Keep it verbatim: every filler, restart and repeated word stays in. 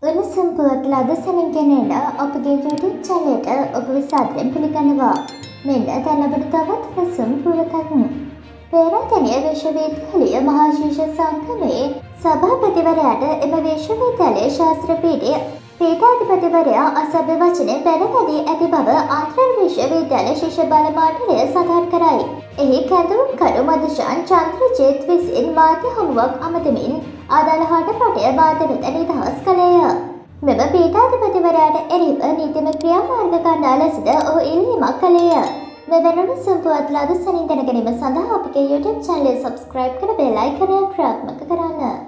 උණුසුම් පුවත් ලද සැනින් ගෙනෙන අපගේ YouTube channel එකට ඔබව සාදරයෙන් පිළිගන්නවා. මෙන්න දැන් අපිට තවත් උණුසුම් පුවතක්. පේරාදෙණිය විශ්වවිද්‍යාලීය මහා ශිෂ්‍ය සංගමයේ සභාපතිවරයාට එම විශ්වවිද්‍යාලයේ ශාස්ත්‍ර පීඨයේ පීඨාධිපතිවරයා අසභ්‍ය වචනෙන් බැනවැදී ඇති බව ආන්තරික විශ්වවිද්‍යාල ශිෂ්‍ය බල මණ්ඩලය සඳහන් කරයි. එහි කැඳවුම්කරු මදුෂාන් චන්ද්‍රජිත් විසින් මාධ්‍ය හමුවක් අමතමින් අදාළ හඬපටය වාදනයට නිදහස් කළේය. මෙම පීඨාධිපතිවරයාට එරෙහිව නීතිමය ක්‍රියාමාර්ග ගන්නා ලෙසද ඔහු ඉල්ලීමක් කළේය. මෙවැනි උණුසුම් පුවත් ලද සැනින් දැන ගැනීම සඳහා අපගේ YouTube channel එක subscribe කර බෙල් අයිකනය ක්‍රියාත්මක කරන්න.